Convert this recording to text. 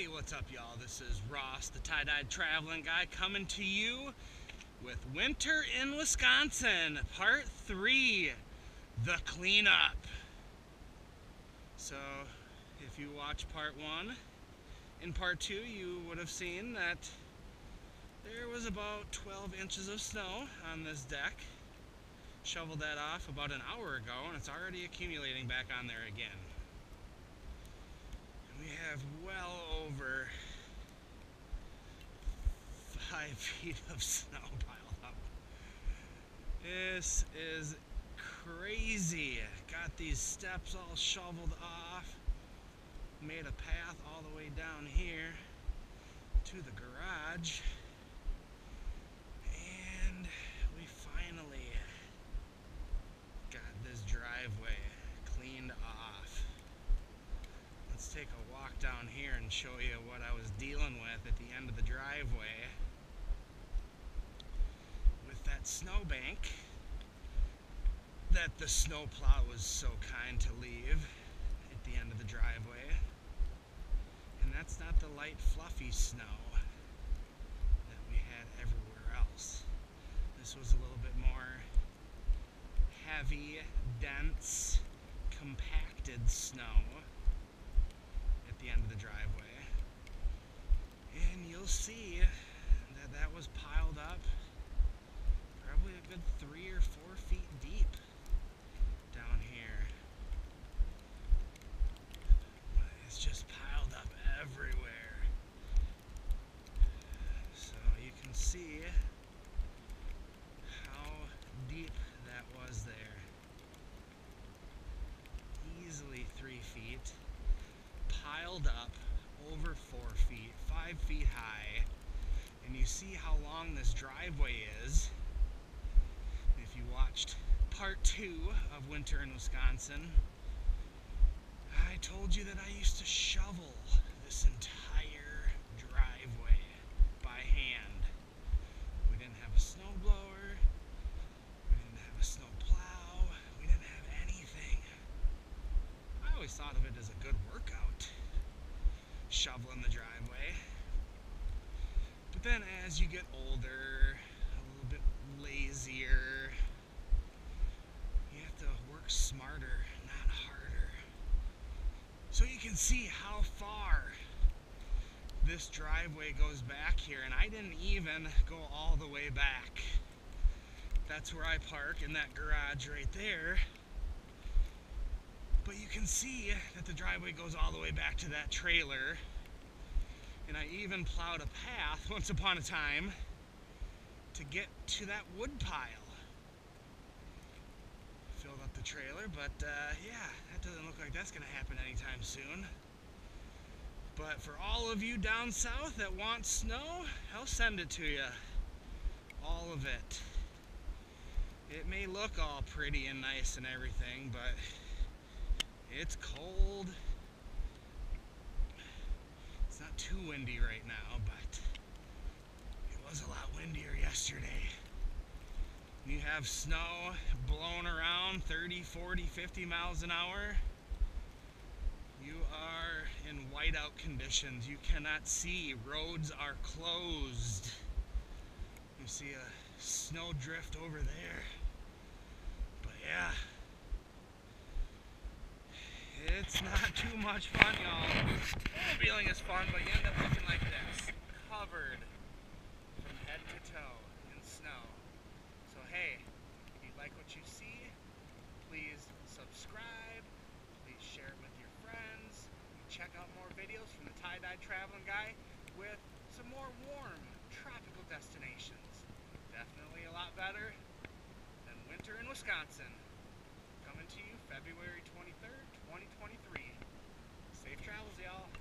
Hey, what's up, y'all? This is Ross, the tie-dyed traveling guy, coming to you with Winter in Wisconsin, Part 3, the cleanup. So, if you watch Part 1, in Part 2, you would have seen that there was about 12 inches of snow on this deck. Shoveled that off about an hour ago, and it's already accumulating back on there again. We have well over 5 feet of snow piled up. This is crazy. Got these steps all shoveled off. Made a path all the way down here to the garage. And we finally got this driveway cleaned off. Let's take a walk down here and show you what I was dealing with at the end of the driveway with that snowbank that the snowplow was so kind to leave at the end of the driveway. And that's not the light fluffy snow that we had everywhere else. This was a little bit more heavy, dense, compacted snow at the end of the driveway. And you'll see that that was piled up probably a good 3 or 4 feet deep down here. It's just piled up everywhere. So you can see how deep that was there. Easily 3 feet. Piled up over 4 feet, 5 feet high, and you see how long this driveway is. If you watched part 2 of Winter in Wisconsin, I told you that I used to shovel this entire driveway by hand. We didn't have a snowblower, we didn't have a snow plow, we didn't have anything. I always thought of it as a good workout, shoveling the driveway. But then as you get older, a little bit lazier, you have to work smarter, not harder. So you can see how far this driveway goes back here, and I didn't even go all the way back. That's where I park, in that garage right there. But you can see that the driveway goes all the way back to that trailer. And I even plowed a path once upon a time to get to that wood pile. Filled up the trailer, but yeah, that doesn't look like that's gonna happen anytime soon. But for all of you down south that want snow, I'll send it to you. All of it. It may look all pretty and nice and everything, but it's cold. It's not too windy right now, but it was a lot windier yesterday. You have snow blowing around 30, 40, 50 miles an hour. You are in whiteout conditions. You cannot see. Roads are closed. You see a snow drift over there. But yeah, it's not too much fun, y'all. Snowmobiling is fun, but you end up looking like this, covered from head to toe in snow. So hey, if you like what you see, please subscribe, please share it with your friends, check out more videos from the tie-dyed traveling guy with some more warm tropical destinations. Definitely a lot better than Winter in Wisconsin. Coming to you February 23rd, 2023. Safe travels, y'all.